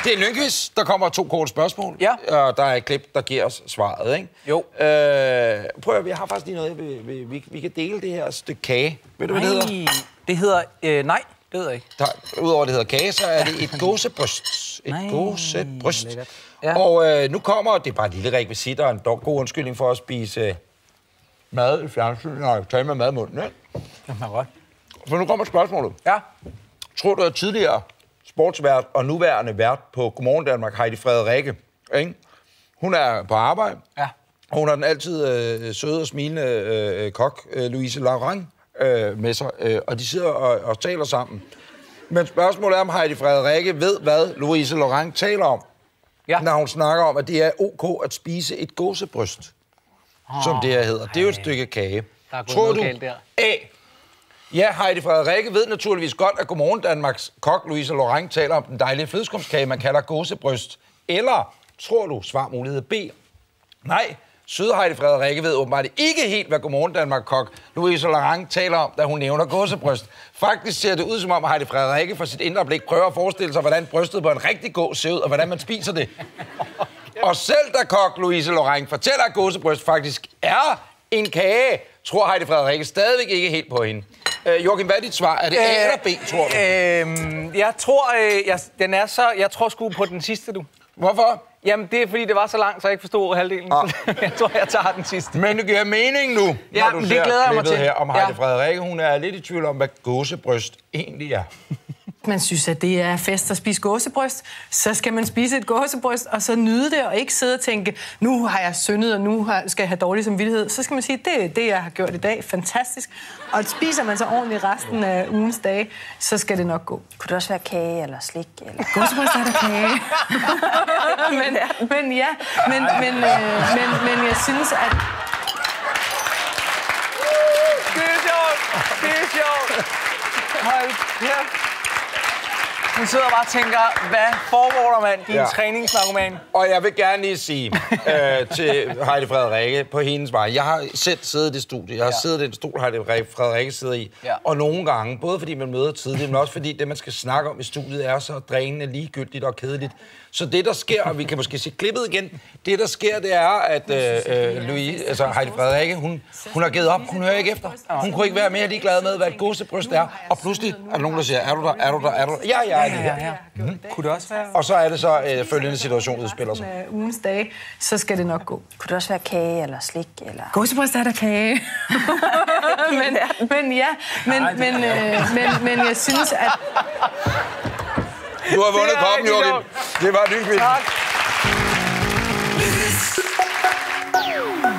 Det er en lynkvis. Der kommer 2 korte spørgsmål. Ja. Og der er et klip, der giver os svaret, ikke? Jo. Prøv at vi har faktisk lige noget. Vi kan dele det her stykke kage. Ved du, hvad det hedder? Det hedder... nej, det ved jeg ikke. Udover det hedder kage, så er det et gåsebryst. Et gåsebryst. Ja. Og nu kommer... Det er bare et lille rekvisit og en dog god undskyldning for at spise mad i fjernsynet og tale med mad i munden, ikke? Jamen godt. For nu kommer spørgsmålet. Ja. Tror du, at tidligere sportsvært og nuværende vært på Godmorgen Danmark, Heidi Frederikke, ikke? Hun er på arbejde. Ja. Og hun har den altid søde og smilende kok, Louise Lorang, med sig. Og de sidder og taler sammen. Men spørgsmålet er, om Heidi Frederikke ved, hvad Louise Lorang taler om, når hun snakker om, at det er ok at spise et gåsebryst, som det her hedder. Det er jo et stykke kage. Der er gået noget galt der. A. Ja, Heidi Frederikke ved naturligvis godt, at Godmorgen Danmarks kok Louise Lorang taler om den dejlige flødeskumskage, man kalder gåsebryst. Eller tror du, svar mulighed B. Nej, søde Heidi Frederikke ved åbenbart ikke helt, hvad Godmorgen Danmark kok Louise Lorang taler om, da hun nævner gåsebryst. Faktisk ser det ud, som om Heidi Frederikke for sit indre blik prøver at forestille sig, hvordan brystet på en rigtig gås ser ud, og hvordan man spiser det. Og selv da kok Louise Lorang fortæller, at gåsebryst faktisk er en kage, tror Heidi Frederikke stadigvæk ikke helt på hende. Joachim, hvad er dit svar? Er det A eller B, tror du? Jeg tror, jeg tror sgu på den sidste, du. Hvorfor? Jamen, det er fordi, det var så langt, så jeg ikke forstod halvdelen. Så jeg tror, jeg tager den sidste. Men det giver mening nu, ja, når du det ser glæder jeg mig til. Her om Heidi Frederikke. Hun er lidt i tvivl om, hvad gåsebryst egentlig er. Man synes, at det er fest at spise gåsebryst, så skal man spise et gåsebryst, og så nyde det, og ikke sidde og tænke, nu har jeg syndet, og nu skal jeg have dårlig samvittighed. Så skal man sige, det er det, jeg har gjort i dag. Fantastisk. Og spiser man så ordentligt resten af ugens dage, så skal det nok gå. Kunne det også være kage eller slik? Eller... Gåsebryst er der kage. men jeg synes, at... Det er sjovt! Det er sjovt! Hold kæft! Hun sidder og bare og tænker, hvad foregår der, mand? Din træningsnarkoman. Og jeg vil gerne lige sige til Heidi Frederikke på hendes vej. Jeg har selv siddet i det studie. Jeg har siddet i den stol, Heidi Frederikke sidder i. Ja. Og nogle gange, både fordi man møder tidligt, men også fordi det, man skal snakke om i studiet, er så drænende, ligegyldigt og kedeligt. Så det, der sker, og vi kan måske se klippet igen, det, der sker, det er, at Heidi Frederikke, hun har givet op. Hun hører ikke efter. Hun kunne ikke være mere ligeglad med, hvad et gåsebryst er. Og pludselig er der nogen, der siger, er du der? Er du der? Er du der? Ja, jeg er det her. Kunne det også være? Og så er det så følgende situation udspiller sig. Ugens dage, så skal det nok gå. Kunne det også være kage eller slik? Eller... Gåsebryst er der kage. men jeg synes, at... Du har vundet koppen, Joachim. Det var en ny quiz. Tak.